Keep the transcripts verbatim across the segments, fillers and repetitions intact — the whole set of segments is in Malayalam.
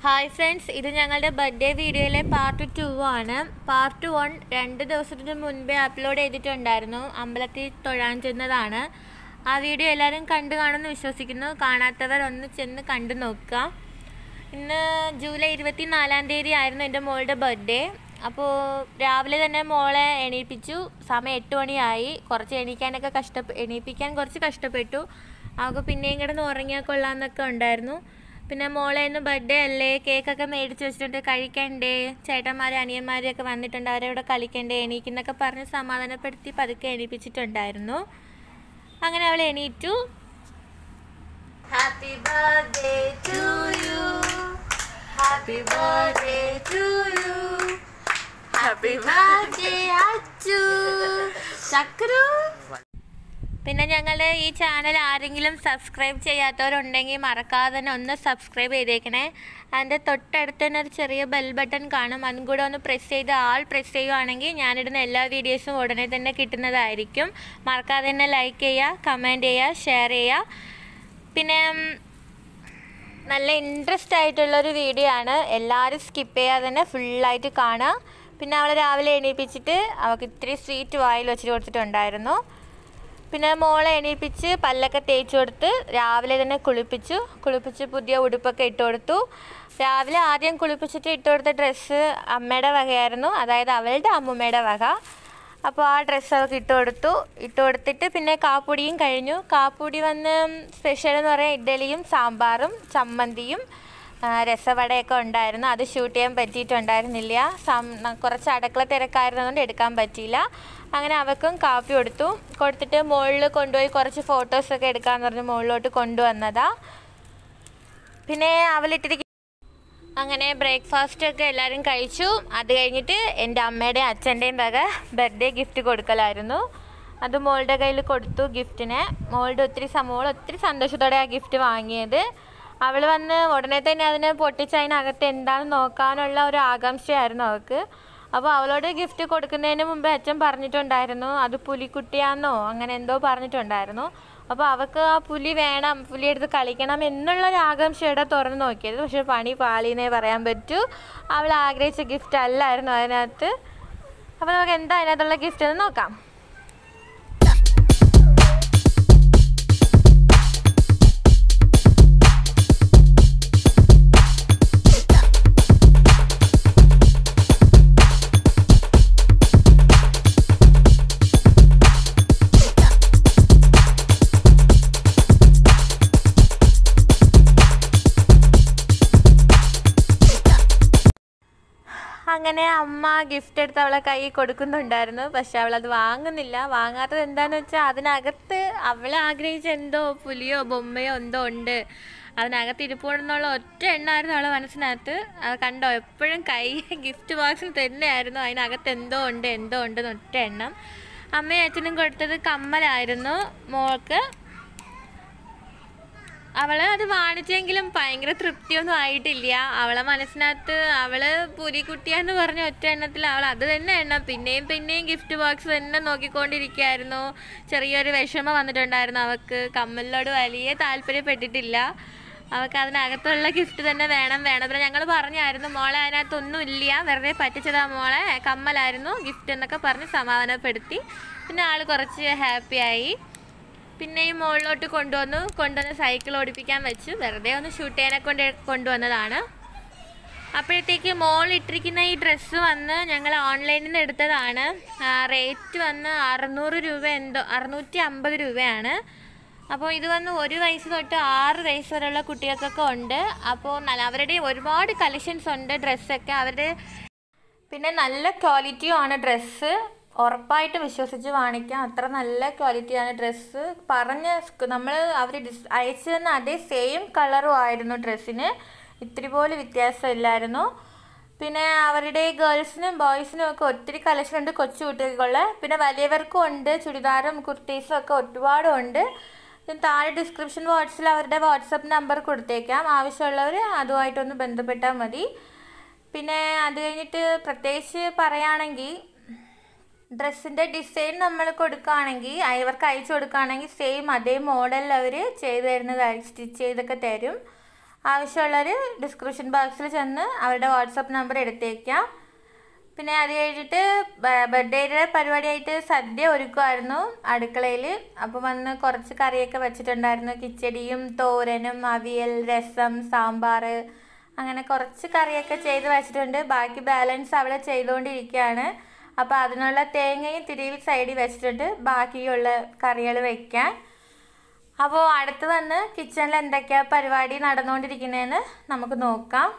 ഹായ് ഫ്രണ്ട്സ്, ഇത് ഞങ്ങളുടെ ബർത്ത്ഡേ വീഡിയോയിലെ പാർട്ട് ടു ആണ്. പാർട്ട് വൺ രണ്ട് ദിവസത്തിന് മുൻപേ അപ്ലോഡ് ചെയ്തിട്ടുണ്ടായിരുന്നു. അമ്പലത്തിൽ തൊഴാൻ ചെന്നതാണ്. ആ വീഡിയോ എല്ലാവരും കണ്ടു കാണുമെന്ന് വിശ്വസിക്കുന്നു. കാണാത്തവർ ഒന്ന് ചെന്ന് കണ്ടു നോക്കുക. ഇന്ന് ജൂലൈ ഇരുപത്തി നാലാം തീയതി ആയിരുന്നു എൻ്റെ മോളുടെ ബർത്ത്ഡേ. അപ്പോൾ രാവിലെ തന്നെ മോളെ എണീപ്പിച്ചു. സമയം എട്ട് മണിയായി. കുറച്ച് എണീക്കാനൊക്കെ കഷ്ടപ്പെ എണീപ്പിക്കാൻ കുറച്ച് കഷ്ടപ്പെട്ടു. അവൾക്ക് പിന്നെയും കിടന്ന് ഉറങ്ങിയാൽ കൊള്ളാമെന്നൊക്കെ ഉണ്ടായിരുന്നു. പിന്നെ മോളെ ഇന്ന് ബർത്ത്ഡേ അല്ലേ, കേക്കൊക്കെ മേടിച്ച് വെച്ചിട്ടുണ്ട്, കഴിക്കണ്ടേ, ചേട്ടന്മാരും അനിയന്മാരും ഒക്കെ വന്നിട്ടുണ്ട്, അവരവിടെ കളിക്കണ്ടേ, എണീക്കുന്നൊക്കെ പറഞ്ഞ് സമാധാനപ്പെടുത്തി പതുക്കെ എണീപ്പിച്ചിട്ടുണ്ടായിരുന്നു. അങ്ങനെ അവൾ എണീറ്റു. Happy birthday to you, happy birthday to you, happy birthday Achu Chakru. പിന്നെ ഞങ്ങളുടെ ഈ ചാനൽ ആരെങ്കിലും സബ്സ്ക്രൈബ് ചെയ്യാത്തവരുണ്ടെങ്കിൽ മറക്കാതെ തന്നെ ഒന്ന് സബ്സ്ക്രൈബ് ചെയ്തേക്കണേ. അതിൻ്റെ തൊട്ടടുത്ത് തന്നെ ഒരു ചെറിയ ബെൽ ബട്ടൺ കാണും. അതും കൂടെ ഒന്ന് പ്രസ് ചെയ്ത് ആൾ പ്രസ് ചെയ്യുകയാണെങ്കിൽ ഞാനിടുന്ന എല്ലാ വീഡിയോസും ഉടനെ തന്നെ കിട്ടുന്നതായിരിക്കും. മറക്കാതെ തന്നെ ലൈക്ക് ചെയ്യുക, കമൻറ്റ് ചെയ്യുക, ഷെയർ ചെയ്യുക. പിന്നെ നല്ല ഇൻട്രസ്റ്റ് ആയിട്ടുള്ളൊരു വീഡിയോ ആണ്. എല്ലാവരും സ്കിപ്പ് ചെയ്യാതെ തന്നെ ഫുള്ളായിട്ട് കാണുക. പിന്നെ അവൾ രാവിലെ എണീപ്പിച്ചിട്ട് അവൾക്ക് ഇത്തിരി സ്വീറ്റ് വായിൽ വെച്ചിട്ട് കൊടുത്തിട്ടുണ്ടായിരുന്നു. പിന്നെ മോളെ എണീപ്പിച്ച് പല്ലൊക്കെ തേച്ച് കൊടുത്ത് രാവിലെ തന്നെ കുളിപ്പിച്ചു. കുളിപ്പിച്ച് പുതിയ ഉടുപ്പൊക്കെ ഇട്ട് കൊടുത്തു. രാവിലെ ആദ്യം കുളിപ്പിച്ചിട്ട് ഇട്ട് കൊടുത്ത ഡ്രസ്സ് അമ്മയുടെ വകയായിരുന്നു, അതായത് അവളുടെ അമ്മൂമ്മയുടെ വക. അപ്പോൾ ആ ഡ്രസ്സ് അവൾക്ക് ഇട്ട് കൊടുത്തു. ഇട്ട് കൊടുത്തിട്ട് പിന്നെ കാപ്പുടിയും കഴിഞ്ഞു. കാപ്പുടി വന്ന് സ്പെഷ്യൽ എന്ന് പറയാൻ ഇഡ്ഡലിയും സാമ്പാറും ചമ്മന്തിയും രസവടയൊക്കെ ഉണ്ടായിരുന്നു. അത് ഷൂട്ട് ചെയ്യാൻ പറ്റിയിട്ടുണ്ടായിരുന്നില്ല. സം കുറച്ച് അടുക്കള തിരക്കായിരുന്നതുകൊണ്ട് എടുക്കാൻ പറ്റിയില്ല. അങ്ങനെ അവൾക്കും കാപ്പി കൊടുത്തു. കൊടുത്തിട്ട് മുകളിൽ കൊണ്ടുപോയി കുറച്ച് ഫോട്ടോസൊക്കെ എടുക്കാമെന്ന് പറഞ്ഞ് മുകളിലോട്ട് കൊണ്ടുവന്നതാ. പിന്നെ അവളിട്ടിരിക്കും. അങ്ങനെ ബ്രേക്ക്ഫാസ്റ്റൊക്കെ എല്ലാവരും കഴിച്ചു. അത് കഴിഞ്ഞിട്ട് എൻ്റെ അമ്മയുടെയും അച്ഛൻ്റെയും വക ബർത്ത്ഡേ ഗിഫ്റ്റ് കൊടുക്കലായിരുന്നു. അത് മോളുടെ കയ്യിൽ കൊടുത്തു ഗിഫ്റ്റിനെ. മോളുടെ ഒത്തിരി മോൾ ഒത്തിരി സന്തോഷത്തോടെ ആ ഗിഫ്റ്റ് വാങ്ങിയത്. അവൾ വന്ന് ഉടനെ തന്നെ അതിനെ പൊട്ടിച്ച് അതിനകത്ത് എന്താണെന്ന് നോക്കാനുള്ള ഒരു ആകാംക്ഷയായിരുന്നു അവൾക്ക്. അപ്പോൾ അവളോട് ഗിഫ്റ്റ് കൊടുക്കുന്നതിന് മുമ്പേ അച്ഛൻ പറഞ്ഞിട്ടുണ്ടായിരുന്നു അത് പുലിക്കുട്ടിയാണെന്നോ അങ്ങനെ എന്തോ പറഞ്ഞിട്ടുണ്ടായിരുന്നു. അപ്പോൾ അവൾക്ക് ആ പുലി വേണം, പുലി എടുത്ത് കളിക്കണം എന്നുള്ളൊരു ആകാംക്ഷയുടെ തുറന്ന് നോക്കിയത്. പക്ഷേ പണി പാളിയെന്നേ പറയാൻ പറ്റൂ. അവൾ ആഗ്രഹിച്ച ഗിഫ്റ്റ് അല്ലായിരുന്നു അതിനകത്ത്. അപ്പോൾ നമുക്ക് എന്താ അതിനകത്തുള്ള ഗിഫ്റ്റ് എന്ന് നോക്കാം. അങ്ങനെ അമ്മ ഗിഫ്റ്റ് എടുത്ത് അവളെ കൈ കൊടുക്കുന്നുണ്ടായിരുന്നു. പക്ഷെ അവളത് വാങ്ങുന്നില്ല. വാങ്ങാത്തത് എന്താണെന്ന് വെച്ചാൽ അതിനകത്ത് അവൾ ആഗ്രഹിച്ച എന്തോ പുലിയോ ബൊമ്മയോ എന്തോ ഉണ്ട്, അതിനകത്ത് ഇരിപ്പുണ്ടെന്നുള്ള ഒറ്റ എണ്ണമായിരുന്നു അവളെ മനസ്സിനകത്ത്. അത് കണ്ടോ, എപ്പോഴും കൈ ഗിഫ്റ്റ് ബോക്സിൽ തന്നെയായിരുന്നു, അതിനകത്ത് എന്തോ ഉണ്ട് എന്തോ ഉണ്ടെന്ന് ഒറ്റ എണ്ണം. അമ്മയും അച്ഛനും കൊടുത്തത് കമ്മലായിരുന്നു മോൾക്ക്. അവൾ അത് വാങ്ങിച്ചെങ്കിലും ഭയങ്കര തൃപ്തിയൊന്നും ആയിട്ടില്ല. അവളെ മനസ്സിനകത്ത് അവൾ പുലിക്കുട്ടിയാന്ന് പറഞ്ഞ ഒറ്റ എണ്ണത്തിൽ അവൾ അത് തന്നെ എണ്ണം പിന്നെയും പിന്നെയും ഗിഫ്റ്റ് ബോക്സ് തന്നെ നോക്കിക്കൊണ്ടിരിക്കുകയായിരുന്നു. ചെറിയൊരു വിഷമം വന്നിട്ടുണ്ടായിരുന്നു അവൾക്ക്. കമ്മലിനോട് വലിയ താല്പര്യപ്പെട്ടിട്ടില്ല. അവൾക്ക് അതിനകത്തുള്ള ഗിഫ്റ്റ് തന്നെ വേണം വേണം പിന്നെ ഞങ്ങൾ പറഞ്ഞായിരുന്നു മോളെ അതിനകത്തൊന്നും ഇല്ല, വെറുതെ പറ്റിച്ചതാ മോളെ, കമ്മലായിരുന്നു ഗിഫ്റ്റ് എന്നൊക്കെ പറഞ്ഞ് സമാധാനപ്പെടുത്തി. പിന്നെ ആൾ കുറച്ച് ഹാപ്പിയായി. പിന്നെയും മുകളിലോട്ട് കൊണ്ടുവന്നു. കൊണ്ടുവന്ന് സൈക്കിൾ ഓടിപ്പിക്കാൻ വെച്ചു. വെറുതെ ഒന്ന് ഷൂട്ട് ചെയ്യാനെ കൊണ്ട് കൊണ്ടുവന്നതാണ്. അപ്പോഴത്തേക്ക് മോൾ ഇട്ടിരിക്കുന്ന ഈ ഡ്രസ്സ് വന്ന് ഞങ്ങൾ ഓൺലൈനിൽ നിന്ന് എടുത്തതാണ്. റേറ്റ് വന്ന് അറുന്നൂറ് രൂപ എന്തോ അറുന്നൂറ്റി അമ്പത് രൂപയാണ്. അപ്പോൾ ഇത് വന്ന് ഒരു വയസ്സ് തൊട്ട് ആറ് വയസ്സ് വരെയുള്ള കുട്ടികൾക്കൊക്കെ ഉണ്ട്. അപ്പോൾ നല്ല അവരുടെ ഒരുപാട് കളക്ഷൻസ് ഉണ്ട് ഡ്രസ്സൊക്കെ അവരുടെ. പിന്നെ നല്ല ക്വാളിറ്റിയും ആണ് ഡ്രസ്സ്. ഉറപ്പായിട്ട് വിശ്വസിച്ച് വാങ്ങിക്കാം, അത്ര നല്ല ക്വാളിറ്റിയാണ് ഡ്രസ്സ്. പറഞ്ഞ നമ്മൾ അവർ ഡിസ് അയച്ചു തന്ന അതേ സെയിം കളറും ആയിരുന്നു ഡ്രസ്സിന്, ഇത്തിരി പോലും വ്യത്യാസമില്ലായിരുന്നു. പിന്നെ അവരുടെ ഗേൾസിനും ബോയ്സിനും ഒക്കെ ഒത്തിരി കളക്ഷൻ ഉണ്ട് കൊച്ചു കുട്ടികൾക്കുള്ള. പിന്നെ വലിയവർക്കും ഉണ്ട്, ചുരിദാറും കുർത്തീസും ഒക്കെ ഒരുപാടും ഉണ്ട്. താഴെ ഡിസ്ക്രിപ്ഷൻ ബോക്സിൽ അവരുടെ വാട്സപ്പ് നമ്പർ കൊടുത്തേക്കാം. ആവശ്യമുള്ളവർ അതുമായിട്ടൊന്ന് ബന്ധപ്പെട്ടാൽ മതി. പിന്നെ അത് കഴിഞ്ഞിട്ട് പ്രത്യേകിച്ച് പറയുകയാണെങ്കിൽ ഡ്രസ്സിൻ്റെ ഡിസൈൻ നമ്മൾ കൊടുക്കുകയാണെങ്കിൽ അവർക്ക് അയച്ചു കൊടുക്കുകയാണെങ്കിൽ സെയിം അതേ മോഡലിൽ അവർ ചെയ്ത് തരുന്നതായി സ്റ്റിച്ച് ചെയ്തൊക്കെ തരും. ആവശ്യമുള്ളവർ ഡിസ്ക്രിപ്ഷൻ ബോക്സിൽ ചെന്ന് അവരുടെ വാട്സപ്പ് നമ്പർ എടുത്തേക്കാം. പിന്നെ അത് കഴിഞ്ഞിട്ട് ബർത്ത്ഡേയുടെ പരിപാടിയായിട്ട് സദ്യ ഒരുക്കുമായിരുന്നു അടുക്കളയിൽ. അപ്പോൾ വന്ന് കുറച്ച് കറിയൊക്കെ വെച്ചിട്ടുണ്ടായിരുന്നു. കിച്ചടിയും തോരനും അവിയൽ, രസം, സാമ്പാർ, അങ്ങനെ കുറച്ച് കറിയൊക്കെ ചെയ്ത് വെച്ചിട്ടുണ്ട്. ബാക്കി ബാലൻസ് അവിടെ ചെയ്തുകൊണ്ടിരിക്കുകയാണ്. അപ്പോൾ അതിനുള്ള തേങ്ങയും തിരിയിൽ സൈഡിൽ വെച്ചിട്ടുണ്ട് ബാക്കിയുള്ള കറികൾ വയ്ക്കാൻ. അപ്പോൾ അടുത്ത് വന്ന് കിച്ചണിൽ എന്തൊക്കെയാണ് പരിപാടി നടന്നുകൊണ്ടിരിക്കുന്നതെന്ന് നമുക്ക് നോക്കാം.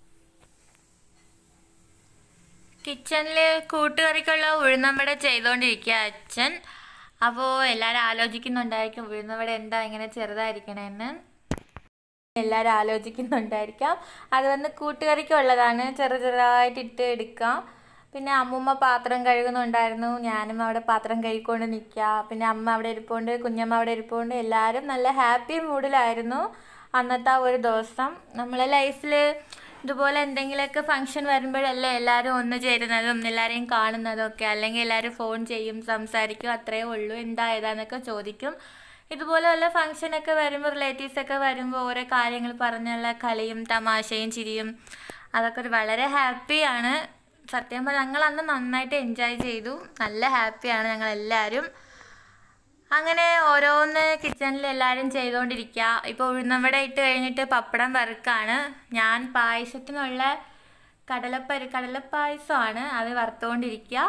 കിച്ചണിൽ കൂട്ടുകറിക്കുള്ള ഉഴുന്നവട ചെയ്തുകൊണ്ടിരിക്കുക അച്ഛൻ. അപ്പോൾ എല്ലാവരും ആലോചിക്കുന്നുണ്ടായിരിക്കും ഉഴുന്നവട എന്താ ഇങ്ങനെ ചെറുതായിരിക്കണമെന്ന്. എല്ലാവരും ആലോചിക്കുന്നുണ്ടായിരിക്കാം. അത് വന്ന് കൂട്ടുകറിക്കുള്ളതാണ്. ചെറു ചെറുതായിട്ട് ഇട്ട് എടുക്കാം. പിന്നെ അമ്മൂമ്മ പാത്രം കഴുകുന്നുണ്ടായിരുന്നു. ഞാനും അവിടെ പാത്രം കഴുകിക്കൊണ്ട് നിൽക്കുക. പിന്നെ അമ്മ അവിടെ ഇരിപ്പുണ്ട്, കുഞ്ഞമ്മ അവിടെ ഇരിപ്പുണ്ട്. എല്ലാവരും നല്ല ഹാപ്പി മൂഡിലായിരുന്നു അന്നത്തെ ആ ഒരു ദിവസം. നമ്മളെ ലൈഫിൽ ഇതുപോലെ എന്തെങ്കിലുമൊക്കെ ഫംഗ്ഷൻ വരുമ്പോഴല്ലേ എല്ലാവരും ഒന്ന് ചേരുന്നതും എല്ലാവരെയും കാണുന്നതും ഒക്കെ. അല്ലെങ്കിൽ എല്ലാവരും ഫോൺ ചെയ്യും, സംസാരിക്കും, അത്രയേ ഉള്ളൂ. എന്താ ഏതാന്നൊക്കെ ചോദിക്കും. ഇതുപോലെ വല്ല ഫംഗ്ഷനൊക്കെ വരുമ്പോൾ റിലേറ്റീവ്സൊക്കെ വരുമ്പോൾ ഓരോ കാര്യങ്ങൾ പറഞ്ഞുള്ള കളിയും തമാശയും ചിരിയും അതൊക്കെ ഒരു വളരെ ഹാപ്പിയാണ്. സത്യം പറഞ്ഞാൽ ഞങ്ങൾ അന്ന് നന്നായിട്ട് എൻജോയ് ചെയ്തു. നല്ല ഹാപ്പിയാണ് ഞങ്ങളെല്ലാവരും. അങ്ങനെ ഓരോന്ന് കിച്ചണിൽ എല്ലാവരും ചെയ്തുകൊണ്ടിരിക്കുക. ഇപ്പോൾ ഉഴുന്നവട ഇട്ട് കഴിഞ്ഞിട്ട് പപ്പടം വറുക്കാണ്. ഞാൻ പായസത്തിനുള്ള കടലപ്പരി കടലപ്പായസമാണ് അത് വറുത്തുകൊണ്ടിരിക്കുക.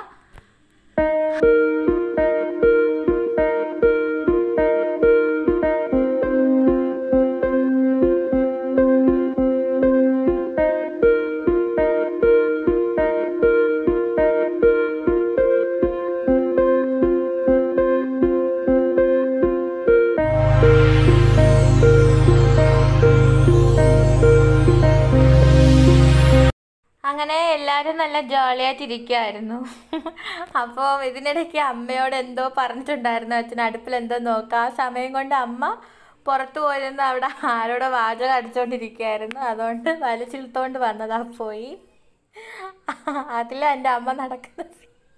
അങ്ങനെ എല്ലാവരും നല്ല ജോളിയായിട്ടിരിക്കുമായിരുന്നു. അപ്പോൾ ഇതിനിടയ്ക്ക് അമ്മയോട് എന്തോ പറഞ്ഞിട്ടുണ്ടായിരുന്നു അച്ഛൻ അടുപ്പിൽ എന്തോ നോക്കാം. ആ സമയം കൊണ്ട് അമ്മ പുറത്തു പോയിരുന്ന് അവിടെ ആരോടെ വാചകം അടിച്ചുകൊണ്ടിരിക്കുകയായിരുന്നു. അതുകൊണ്ട് വലിച്ചിഴുത്തോണ്ട് വന്നതാ പോയി. അതിലാണ് എൻ്റെ അമ്മ നടക്കുന്നത്.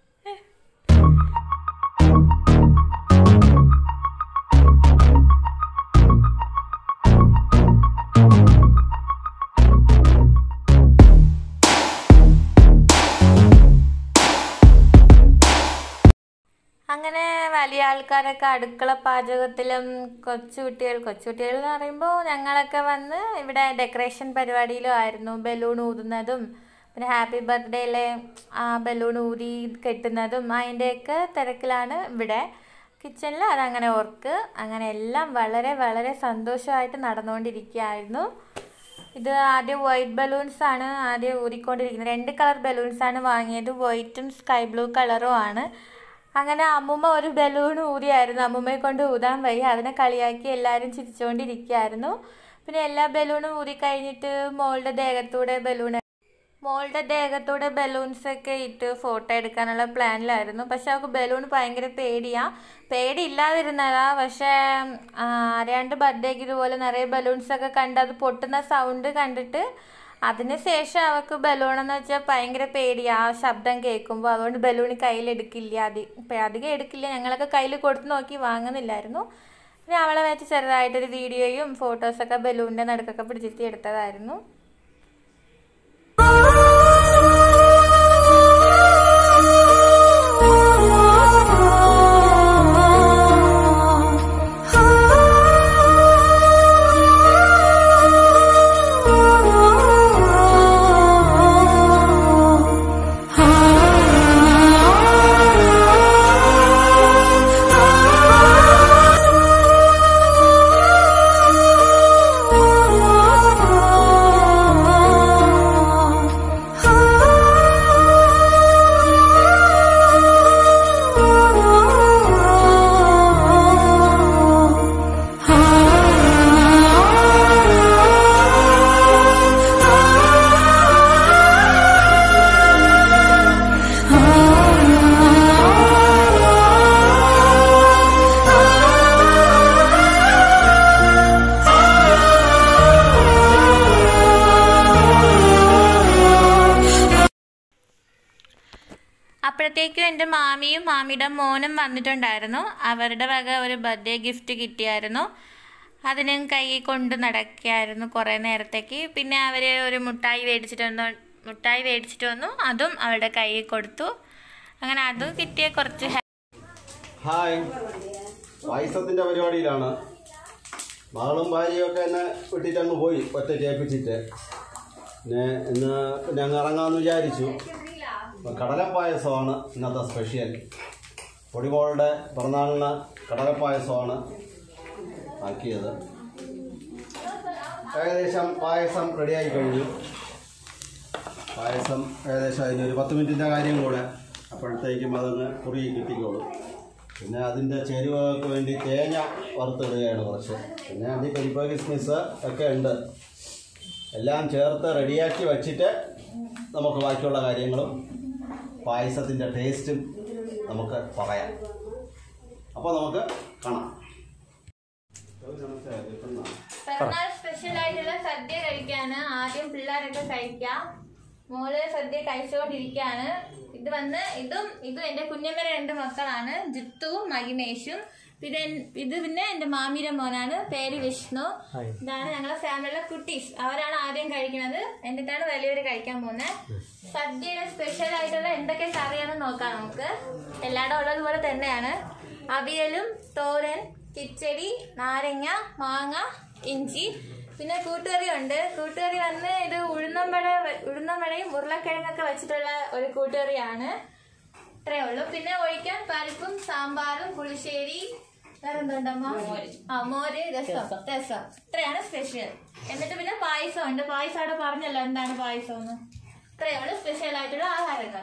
അങ്ങനെ വലിയ ആൾക്കാരൊക്കെ അടുക്കള പാചകത്തിലും കൊച്ചു കുട്ടികൾ കൊച്ചുകുട്ടികൾ എന്ന് പറയുമ്പോൾ ഞങ്ങളൊക്കെ വന്ന് ഇവിടെ ഡെക്കറേഷൻ പരിപാടിയിലും ആയിരുന്നു. ബലൂൺ ഊതുന്നതും പിന്നെ ഹാപ്പി ബർത്ത്ഡേയിലെ ആ ബലൂൺ ഊതി കെട്ടുന്നതും അതിൻ്റെയൊക്കെ തിരക്കിലാണ് ഇവിടെ കിച്ചണിൽ. അതങ്ങനെ ഓർക്ക് അങ്ങനെ എല്ലാം വളരെ വളരെ സന്തോഷമായിട്ട് നടന്നുകൊണ്ടിരിക്കുകയായിരുന്നു. ഇത് ആദ്യം വൈറ്റ് ബലൂൺസാണ് ആദ്യം ഊതിക്കൊണ്ടിരിക്കുന്നത്. രണ്ട് കളർ ബലൂൺസാണ് വാങ്ങിയത്, വൈറ്റും സ്കൈ ബ്ലൂ കളറും ആണ്. അങ്ങനെ അമ്മൂമ്മ ഒരു ബലൂൺ ഊതിയായിരുന്നു. അമ്മൂമ്മയെ കൊണ്ട് ഊതാൻ വയ്യ, അതിനെ കളിയാക്കി എല്ലാവരും ചിരിച്ചുകൊണ്ടിരിക്കുകയായിരുന്നു. പിന്നെ എല്ലാ ബലൂണും ഊതി കഴിഞ്ഞിട്ട് മോളുടെ ദേഹത്തൂടെ ബലൂൺ മോളുടെ ദേഹത്തൂടെ ബലൂൺസൊക്കെ ഇട്ട് ഫോട്ടോ എടുക്കാനുള്ള പ്ലാനിലായിരുന്നു. പക്ഷെ അവൾക്ക് ബലൂൺ ഭയങ്കര പേടിയാണ്. പേടി ഇല്ലാതിരുന്നതാ. പക്ഷേ ആരാണ്ട് ബർത്ത്ഡേക്ക് ഇതുപോലെ നിറയെ ബലൂൺസൊക്കെ കണ്ട് അത് പൊട്ടുന്ന സൗണ്ട് കണ്ടിട്ട് അതിന് ശേഷം അവൾക്ക് ബലൂണെന്ന് വെച്ചാൽ ഭയങ്കര പേടിയാണ് ആ ശബ്ദം കേൾക്കുമ്പോൾ. അതുകൊണ്ട് ബലൂൺ കയ്യിലെടുക്കില്ല, അതി അധികം എടുക്കില്ല. ഞങ്ങളൊക്കെ കയ്യിൽ കൊടുത്ത് നോക്കി വാങ്ങുന്നില്ലായിരുന്നു. പിന്നെ അവളെ വെച്ച് ചെറുതായിട്ടൊരു വീഡിയോയും ഫോട്ടോസൊക്കെ ബലൂണിൻ്റെ നടുക്കൊക്കെ പിടിച്ചിട്ട് എടുത്തതായിരുന്നു. അപ്പോഴത്തേക്കും എൻ്റെ മാമിയും മാമിയുടെ മോനും വന്നിട്ടുണ്ടായിരുന്നു. അവരുടെ വക ഒരു ബർത്ത്ഡേ ഗിഫ്റ്റ് കിട്ടിയായിരുന്നു. അതിനും കൈ കൊണ്ട് നടക്കുകയായിരുന്നു കുറേ നേരത്തേക്ക്. പിന്നെ അവർ ഒരു മുട്ടായി മേടിച്ചിട്ട് വന്നു മുട്ടായി മേടിച്ചിട്ട് വന്നു അതും അവളുടെ കയ്യിൽ കൊടുത്തു. അങ്ങനെ അതും കിട്ടിയ കുറച്ച്. ഹായ്, പായസത്തിൻ്റെ പരിപാടിയിലാണ്. മകളും ഭാര്യയൊക്കെ എന്നെ വിട്ടിട്ടങ്ങ് പോയി ഒറ്റ ചേപ്പിച്ചിട്ട്. പിന്നെ ഇന്ന് പിന്നെ അങ്ങ് ഇറങ്ങാമെന്ന് വിചാരിച്ചു. കടലപ്പായസമാണ് ഇന്നത്തെ സ്പെഷ്യൽ. പൊടിമോളുടെ പിറന്നാളിന് കടലപ്പായസമാണ് ആക്കിയത്. ഏകദേശം പായസം റെഡിയായി കഴിഞ്ഞു. പായസം ഏകദേശം അതിനൊരു പത്ത് മിനിറ്റിൻ്റെ കാര്യം കൂടെ, അപ്പോഴത്തേക്കും അതങ്ങ് കുറുകി കിട്ടിക്കോളും. പിന്നെ അതിൻ്റെ ചേരുവകൾക്ക് വേണ്ടി തേങ്ങ വറുത്തിടുകയാണ് കുറച്ച്. പിന്നെ അതിൽ പരിപ്പ് കിസ്മിസ് ഒക്കെ ഉണ്ട്. എല്ലാം ചേർത്ത് റെഡിയാക്കി വച്ചിട്ട് നമുക്ക് ബാക്കിയുള്ള കാര്യങ്ങളും പായസത്തിൻ്റെ ടേസ്റ്റും നമുക്ക് പറയാം. അപ്പോൾ നമുക്ക് കാണാം. പിറന്നാൾ സ്പെഷ്യൽ ആയിട്ടുള്ള സദ്യ കഴിക്കാണ്. ആദ്യം പിള്ളേരൊക്കെ കഴിക്കാം. മോള് സദ്യ കഴിച്ചുകൊണ്ടിരിക്കുകയാണ്. ഇത് വന്ന് ഇതും ഇതും എൻ്റെ കുഞ്ഞമ്മയുടെ രണ്ട് മക്കളാണ്, ജിത്തുവും മഹിമേഷും. പിന്നെ ഇത് പിന്നെ എൻ്റെ മാമിയുടെ മോനാണ്, പേര് വിഷ്ണു. ഇതാണ് ഞങ്ങളുടെ ഫാമിലിയിലെ കുട്ടീസ്. അവരാണ് ആദ്യം കഴിക്കുന്നത്, എന്നിട്ടാണ് വലിയവർ കഴിക്കാൻ പോകുന്നത്. സദ്യയുടെ സ്പെഷ്യൽ ആയിട്ടുള്ള എന്തൊക്കെ കറിയാണെന്ന് നോക്കാം നമുക്ക്. എല്ലായിടും ഉള്ളതുപോലെ തന്നെയാണ്. അവിയലും തോരൻ, കിച്ചടി, നാരങ്ങ, മാങ്ങ, ഇഞ്ചി, പിന്നെ കൂട്ടുകറി ഉണ്ട്. കൂട്ടുകറി വന്ന് ഇത് ഉഴുന്നമ്പഴ ഉഴുന്നമ്പഴയും ഉരുളക്കിഴങ്ങൊക്കെ വെച്ചിട്ടുള്ള ഒരു കൂട്ടുകറിയാണ്. ഇത്രയേ ഉള്ളൂ. പിന്നെ ഒഴിക്കാൻ പരിപ്പും സാമ്പാറും പുളിശ്ശേരി, വേറെന്തുണ്ടമ്മ? ആ മോര്, രസം രസം ഇത്രയാണ് സ്പെഷ്യൽ. എന്നിട്ട് പിന്നെ പായസം ഉണ്ട്. പായസം അവിടെ പറഞ്ഞല്ലോ എന്താണ് പായസം എന്ന്. ഇത്രയേ ഉള്ളൂ സ്പെഷ്യൽ ആയിട്ടുള്ള ആഹാരങ്ങൾ.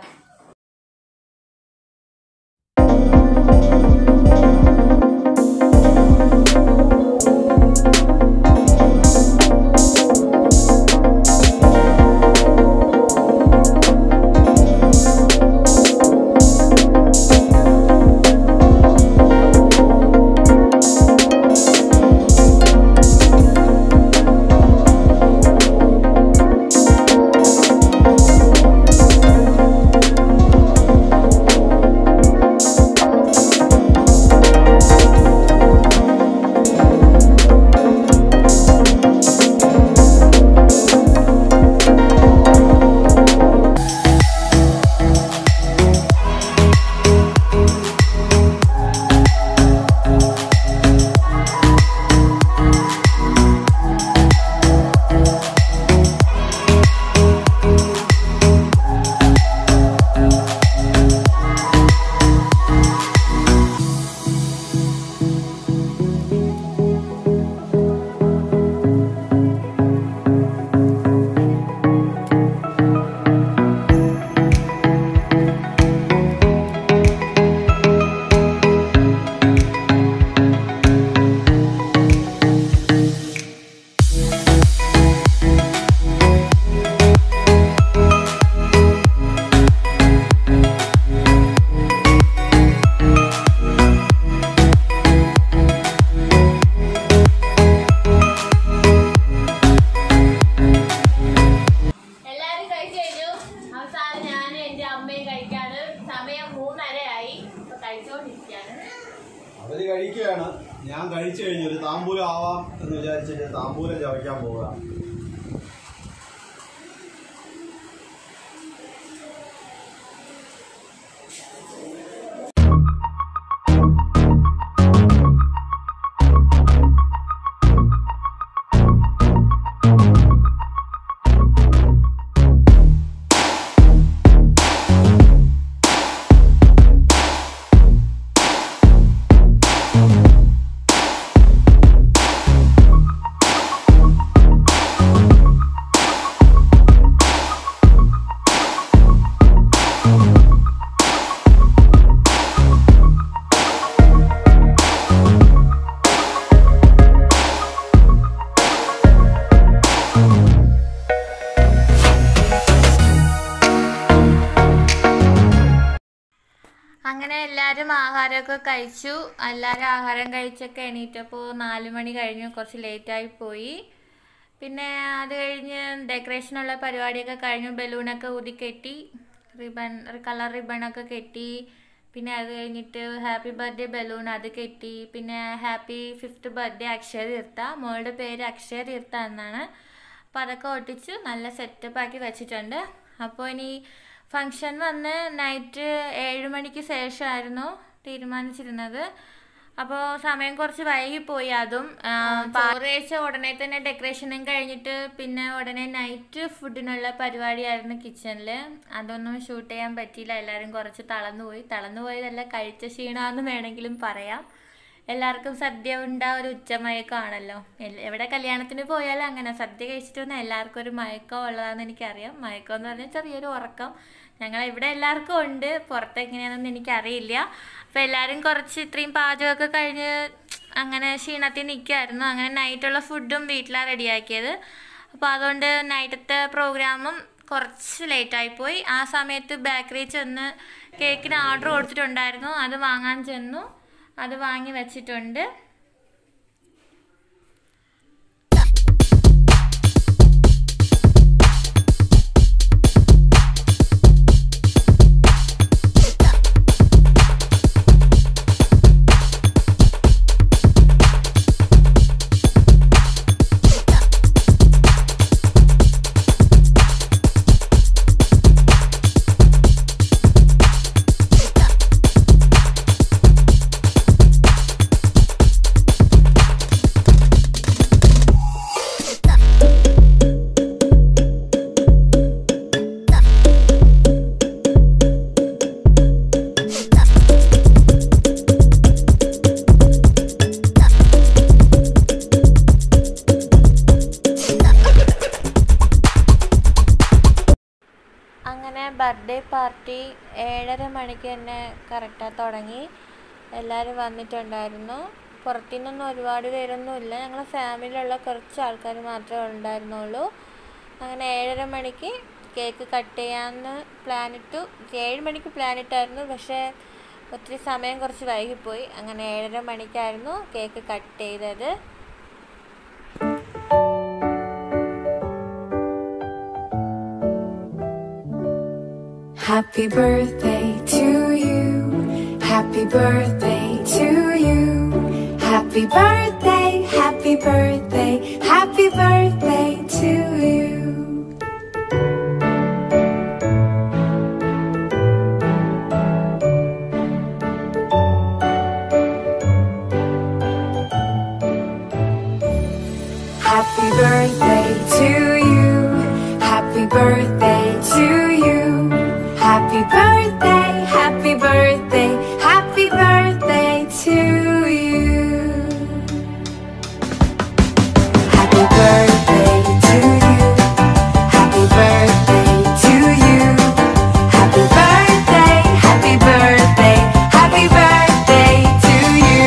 അവര് കഴിക്കുകയാണ്. ഞാൻ കഴിച്ചു കഴിഞ്ഞു. ഒരു താമ്പൂലം ആവാം എന്ന് വിചാരിച്ചിട്ട് താമ്പൂലം ചവയ്ക്കാൻ പോവുക. അങ്ങനെ എല്ലാവരും ആഹാരമൊക്കെ കഴിച്ചു. എല്ലാവരും ആഹാരം കഴിച്ചൊക്കെ എണീറ്റപ്പോൾ നാല് മണി കഴിഞ്ഞു, കുറച്ച് ലേറ്റായി പോയി. പിന്നെ അത് കഴിഞ്ഞ് ഡെക്കറേഷനുള്ള പരിപാടിയൊക്കെ കഴിഞ്ഞു. ബലൂണൊക്കെ ഊതി കെട്ടി, റിബൺ കളർ റിബണൊക്കെ കെട്ടി. പിന്നെ അത് കഴിഞ്ഞിട്ട് ഹാപ്പി ബർത്ത്ഡേ ബലൂൺ അത് കെട്ടി. പിന്നെ ഹാപ്പി ഫിഫ്ത്ത് ബർത്ത്ഡേ അക്ഷയ തീർത്ത, മോളുടെ പേര് അക്ഷയ തീർത്ത എന്നാണ്. അപ്പോൾ അതൊക്കെ ഒട്ടിച്ച് നല്ല സെറ്റപ്പ് ആക്കി വെച്ചിട്ടുണ്ട്. അപ്പോൾ ഇനി ഫങ്ഷൻ വന്ന് നൈറ്റ് ഏഴ് മണിക്ക് ശേഷമായിരുന്നു തീരുമാനിച്ചിരുന്നത്. അപ്പോൾ സമയം കുറച്ച് വൈകിപ്പോയി. അതും ചോറ് കഴിച്ച ഉടനെ തന്നെ ഡെക്കറേഷനും കഴിഞ്ഞിട്ട് പിന്നെ ഉടനെ നൈറ്റ് ഫുഡിനുള്ള പരിപാടിയായിരുന്നു കിച്ചണിൽ. അതൊന്നും ഷൂട്ട് ചെയ്യാൻ പറ്റിയില്ല. എല്ലാവരും കുറച്ച് തളർന്നുപോയി. തളർന്നുപോയതല്ല, കഴിച്ച ക്ഷീണമെന്ന് വേണമെങ്കിലും പറയാം. എല്ലാവർക്കും സദ്യ ഉണ്ടാ ഒരു ഉച്ചമയക്കമാണല്ലോ. എവിടെ കല്യാണത്തിന് പോയാലും അങ്ങനെ സദ്യ കഴിച്ചിട്ട് വന്നാൽ എല്ലാവർക്കും ഒരു മയക്കം ഉള്ളതാണെന്ന് എനിക്കറിയാം. മയക്കം എന്ന് പറഞ്ഞാൽ ചെറിയൊരു ഉറക്കം. ഞങ്ങൾ ഇവിടെ എല്ലാവർക്കും ഉണ്ട്, പുറത്ത് എങ്ങനെയാണെന്ന് എനിക്കറിയില്ല. അപ്പോൾ എല്ലാവരും കുറച്ച് ഇത്രയും പാചകമൊക്കെ കഴിഞ്ഞ് അങ്ങനെ ക്ഷീണത്തിൽ നിൽക്കുമായിരുന്നു. അങ്ങനെ നൈറ്റുള്ള ഫുഡും വീട്ടിലാണ് റെഡിയാക്കിയത്. അപ്പോൾ അതുകൊണ്ട് നൈറ്റത്തെ പ്രോഗ്രാമും കുറച്ച് ലേറ്റായിപ്പോയി. ആ സമയത്ത് ബേക്കറി ചെന്ന് കേക്കിന് ഓർഡർ കൊടുത്തിട്ടുണ്ടായിരുന്നു, അത് വാങ്ങാൻ ചെന്നു. അത് വാങ്ങി വെച്ചിട്ടുണ്ട്. ബർത്ത്ഡേ പാർട്ടി ഏഴര മണിക്ക് തന്നെ കറക്റ്റായി തുടങ്ങി. എല്ലാവരും വന്നിട്ടുണ്ടായിരുന്നു. പുറത്തുനിന്നൊന്നും ഒരുപാട് പേരൊന്നുമില്ല, ഞങ്ങൾ ഫാമിലിയിലുള്ള കുറച്ച് ആൾക്കാർ മാത്രമേ ഉണ്ടായിരുന്നുള്ളൂ. അങ്ങനെ ഏഴര മണിക്ക് കേക്ക് കട്ട് ചെയ്യാമെന്ന് പ്ലാനിട്ടു. ഏഴ് മണിക്ക് പ്ലാനിട്ടായിരുന്നു, പക്ഷേ ഒത്തിരി സമയം കുറച്ച് വൈകിപ്പോയി. അങ്ങനെ ഏഴര മണിക്കായിരുന്നു കേക്ക് കട്ട് ചെയ്തത്. Happy birthday to you, happy birthday to you, happy birthday, happy birthday, happy birthday to you. Happy birthday to you, happy birthday to you. Happy birthday, happy birthday, happy birthday to you. Happy birthday to you, happy birthday to you. Happy birthday, happy birthday, happy birthday to you.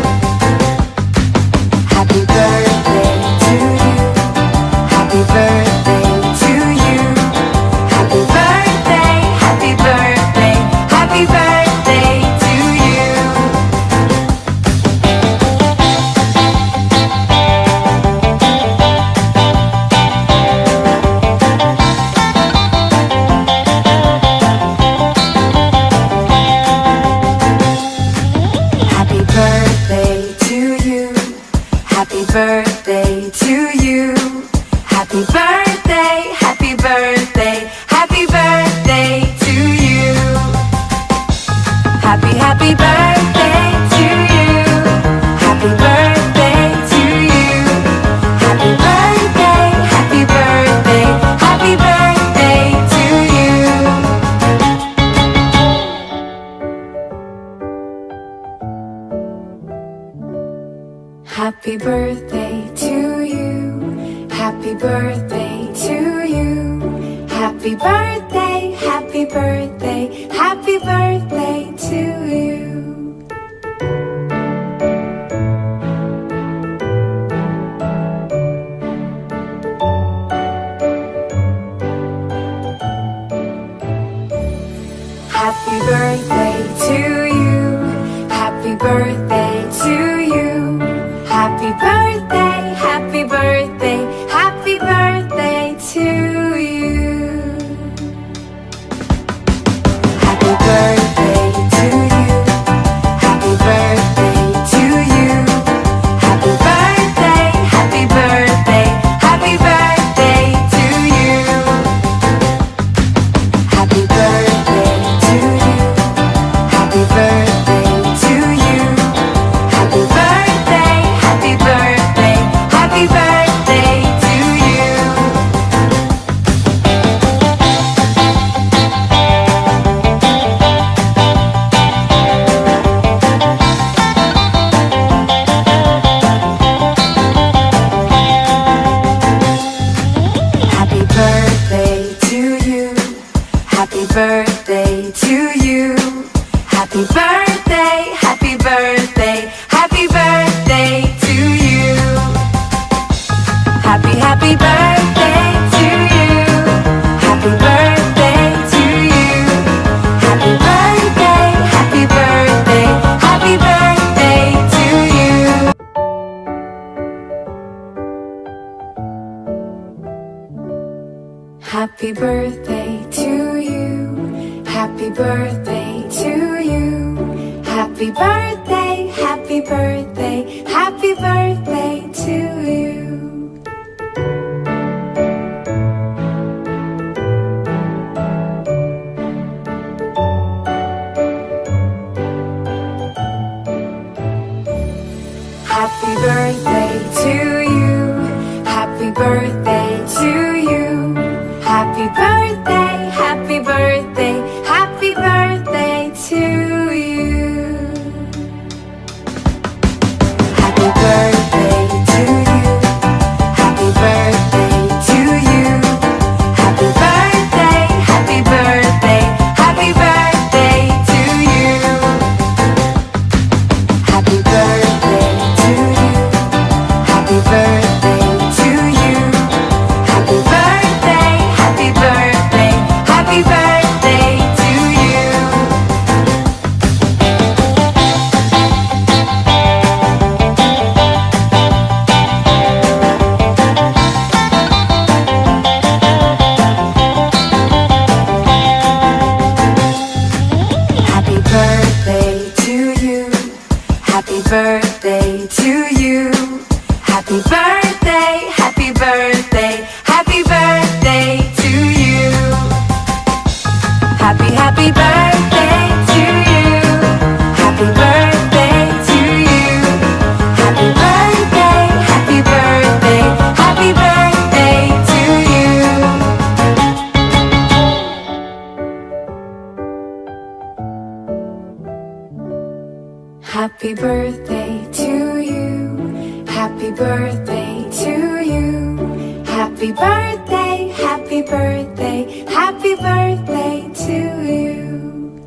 Happy birthday to you, happy birthday to you. Happy birthday, happy birthday, happy birthday to you. Happy birthday to you, happy birthday to you. Happy birthday, happy birthday, happy birthday to you. Happy, happy birthday to you. Happy birthday to you. Happy birthday, happy birthday, happy birthday to you. Happy birthday to you. Happy birthday to you. Happy birthday, happy birthday, happy birthday to you. Happy birthday to you. Happy birthday to you. Happy birthday, happy birthday, happy birthday to you. Happy birthday birthday to you. Happy birthday, happy birthday, happy birthday to you. Happy, happy birthday to you. Happy birthday to you. Happy birthday, happy birthday, happy birthday to you. Happy birthday to you. Happy birthday to you. Happy birthday, happy birthday, happy birthday to you. Happy birthday to you. Happy birthday to you. Happy birthday, happy birthday, happy birthday to you. Happy birthday to you. Happy birthday to you. Happy birthday, happy birthday, happy birthday to you. Happy birthday to you. Happy birthday to you. Happy birthday, happy birthday, happy birthday to you. Happy birthday to you. Happy birthday to you. Happy birthday, happy birthday, happy birthday to you. Happy, happy birthday to you. Happy birthday to you. Happy birthday, happy birthday, happy birthday to you. Happy birthday to you. Happy birthday to you. Happy birthday, happy birthday, happy birthday to you.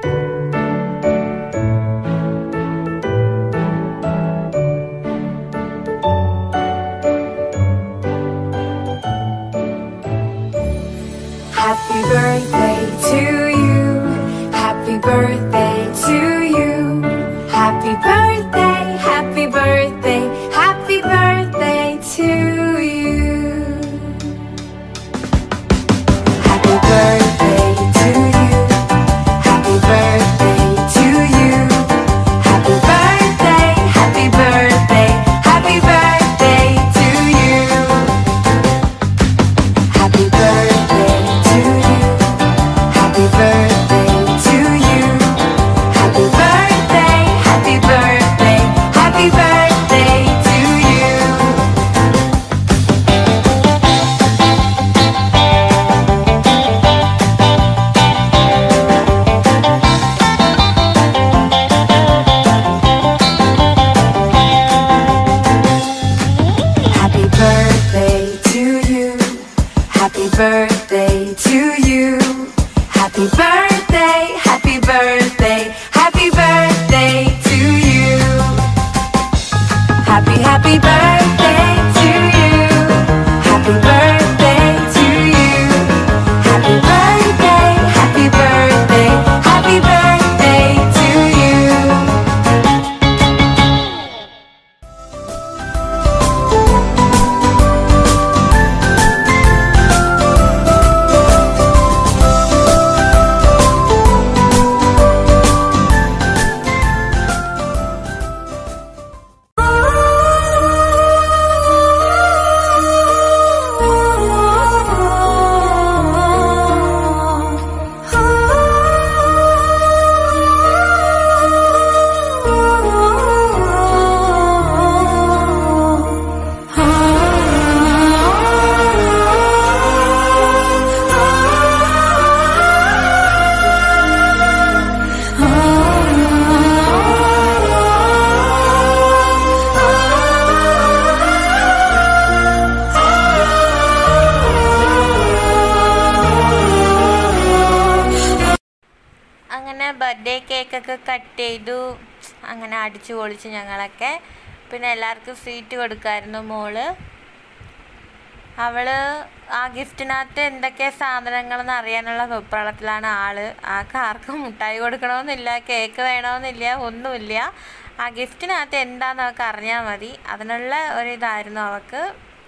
Happy birthday to you. Happy birthday to you. Happy birthday, happy birthday, happy birthday to you. Happy birthday to you. Happy birthday to you. Happy birthday, happy birthday, happy birthday to you. Happy birthday to you. Happy birthday to you. Happy birthday, happy birthday, happy birthday to you. Happy birthday to you. Happy birthday to you. Happy birthday, happy birthday, happy birthday to you. Happy, happy birthday to you. Happy birthday to you. Happy birthday, happy birthday, happy birthday to you. Birthday കേക്കൊക്കെ കട്ട് ചെയ്തു. അങ്ങനെ അടിച്ചു പൊളിച്ചു ഞങ്ങളൊക്കെ. പിന്നെ എല്ലാവർക്കും സ്വീറ്റ് കൊടുക്കായിരുന്നു മോള്. അവൾ ആ ഗിഫ്റ്റിനകത്ത് എന്തൊക്കെ സാധനങ്ങളെന്ന് അറിയാനുള്ള വെപ്രാളത്തിലാണ് ആള്. ആൾക്ക് ആർക്കും മുട്ടായി കൊടുക്കണമെന്നില്ല, കേക്ക് വേണമെന്നില്ല, ഒന്നുമില്ല. ആ ഗിഫ്റ്റിനകത്ത് എന്താണെന്ന് അവൾക്ക് അറിഞ്ഞാൽ മതി. അതിനുള്ള ഒരിതായിരുന്നു അവൾക്ക്.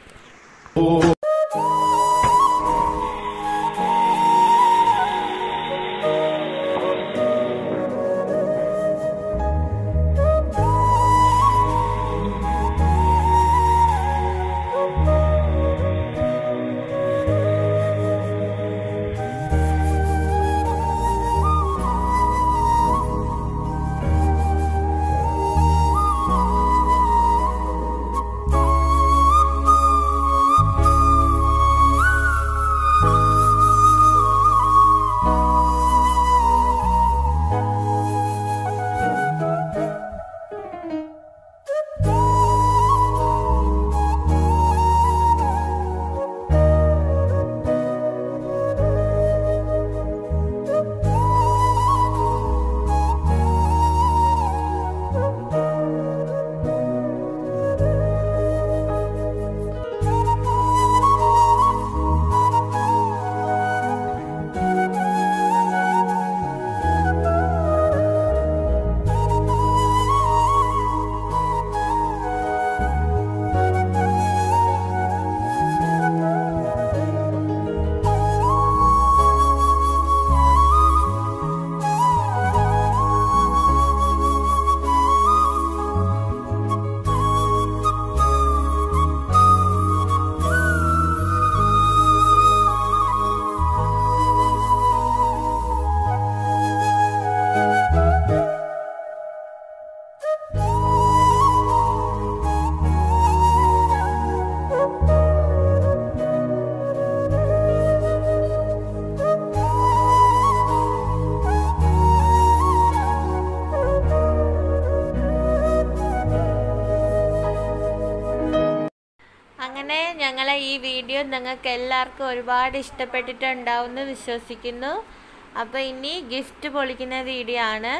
അങ്ങനെ ഞങ്ങളെ ഈ വീഡിയോ നിങ്ങൾക്ക് എല്ലാവർക്കും ഒരുപാട് ഇഷ്ടപ്പെട്ടിട്ടുണ്ടാവുമെന്ന് വിശ്വസിക്കുന്നു. അപ്പോൾ ഇനി ഗിഫ്റ്റ് പൊളിക്കുന്ന വീഡിയോ ആണ്.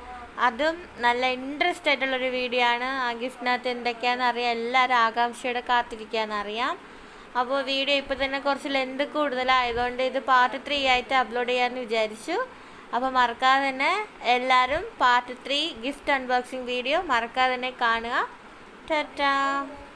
അതും നല്ല ഇൻട്രസ്റ്റ് ആയിട്ടുള്ളൊരു വീഡിയോ ആണ്. ആ ഗിഫ്റ്റിനകത്ത് എന്തൊക്കെയാണെന്ന് അറിയാം. എല്ലാവരും ആകാംക്ഷയോടെ കാത്തിരിക്കാമെന്നറിയാം. അപ്പോൾ വീഡിയോ ഇപ്പോൾ തന്നെ കുറച്ച് ലെന്ത് കൂടുതലായതുകൊണ്ട് ഇത് പാർട്ട് ത്രീ ആയിട്ട് അപ്ലോഡ് ചെയ്യാമെന്ന് വിചാരിച്ചു. അപ്പോൾ മറക്കാതെ തന്നെ എല്ലാവരും part three gift unboxing video മറക്കാതെ തന്നെ കാണുക. ടാറ്റാ.